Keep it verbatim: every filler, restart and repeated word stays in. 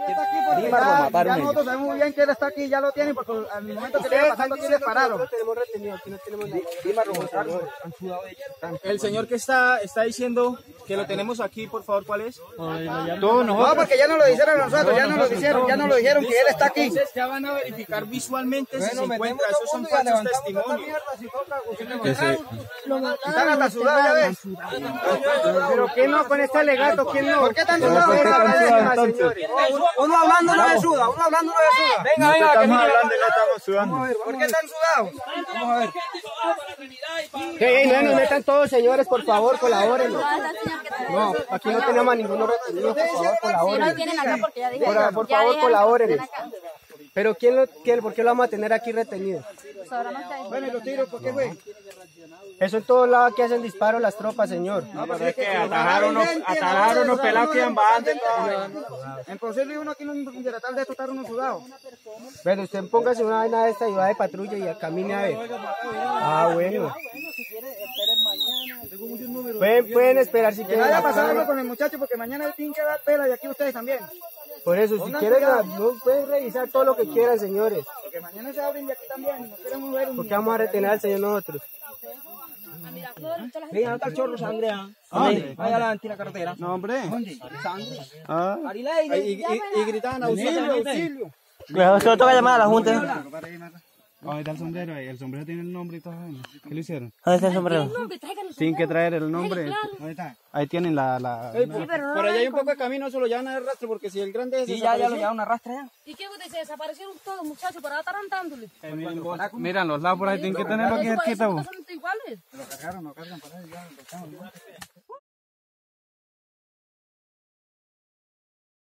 está aquí porque ya, ya nosotros sabemos muy bien que él está aquí, ya lo tienen, porque al momento que le iba pasando aquí le pararon. No tenemos retenido, aquí no tenemos nada. El señor que está, está diciendo que lo tenemos aquí, por favor, ¿cuál es? No, porque ya no lo dijeron a nosotros, ya no lo dijeron, ya no lo dijeron que él está aquí. Entonces ya van a verificar visualmente si se encuentra, esos son falsos testimonios. Están hasta sudados, ya ves. Pero ¿quién no con este alegato? ¿Quién no? ¿Por qué están sudados? Uno hablando no se suda, uno hablando no se suda. Venga, venga, que Estamos hablando y no estamos sudando. ¿Por qué están sudados? Vamos a ver. Hey, no nos metan todos, señores, por favor, colaboren. No, aquí no tenemos a ninguno retenido, por favor, colaboren. No tienen acá porque ya dijeron. Por, por favor, colaboren. Pero ¿quién lo, quién, ¿por qué lo vamos a tener aquí retenido? Bueno, ¿y los tiros por qué, güey? Eso en todos lados que hacen disparos las tropas, señor. No, pues Es que atajaron unos, atajaron unos pelados que iban bajando. Imposible uno aquí no tratar de esto estar uno sudado. Bueno, usted póngase una vaina de esta y va de patrulla y camine a ver. Ah, bueno. Pueden, pueden esperar si Que quieren. vaya a pasar algo con el muchacho porque mañana él tiene que dar pela y aquí ustedes también. Por eso, si quieren, no pueden revisar todo lo que quieran, señores. Porque mañana se abren de aquí también y nos queremos ver un... Porque vamos a retener al señor nosotros. Venga, no está el chorro, sangre. ¿Dónde? Allá adelante en la carretera. No, hombre. ¿Dónde? Sangre. Ah. Y, y, y gritaban auxilio, auxilio. Cuidado, que lo toca llamar a la junta. Ahí está el sombrero ahí. El sombrero tiene el nombre y todo. ¿Qué le hicieron? ¿Dónde está el sombrero? Tienen que traer el nombre. Ahí tienen la... la, Ey, por, por allá hay un poco de camino, eso lo llevan a rastro porque si el grande es Sí, ya, ya lo llevaron a arrastra ya. ¿Y qué se desaparecieron todos, muchachos, para atarantándole? Mira, los lados por ahí tienen que tenerlo aquí cerquita. Son iguales. Lo cargaron, lo cargan para allá, lo cargan.